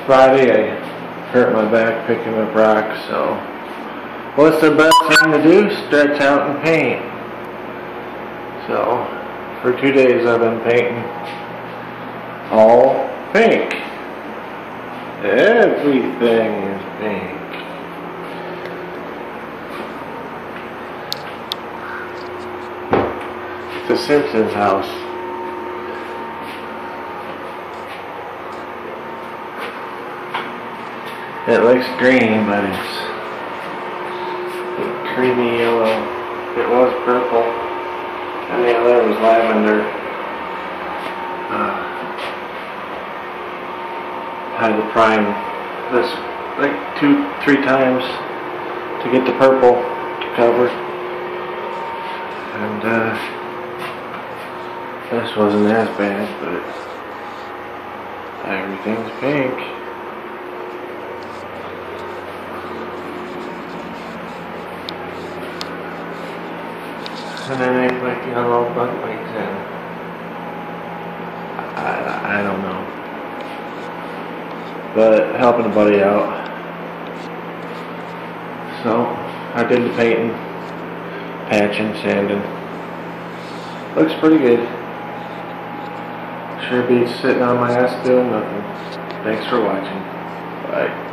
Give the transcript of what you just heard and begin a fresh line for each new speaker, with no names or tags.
Friday I hurt my back picking up rocks, so what's the best thing to do? Stretch out and paint. So for 2 days I've been painting all pink. Everything is pink. The Simpsons house. It looks green, but it's creamy yellow. It was purple, and the other was lavender. Had to prime this like 2-3 times to get the purple to cover, and this wasn't as bad, but everything's pink. And then they put yellow butt lights in. I don't know. But helping a buddy out. So I did the painting, patching, sanding. Looks pretty good. Sure beats sitting on my ass doing nothing. Thanks for watching. Bye.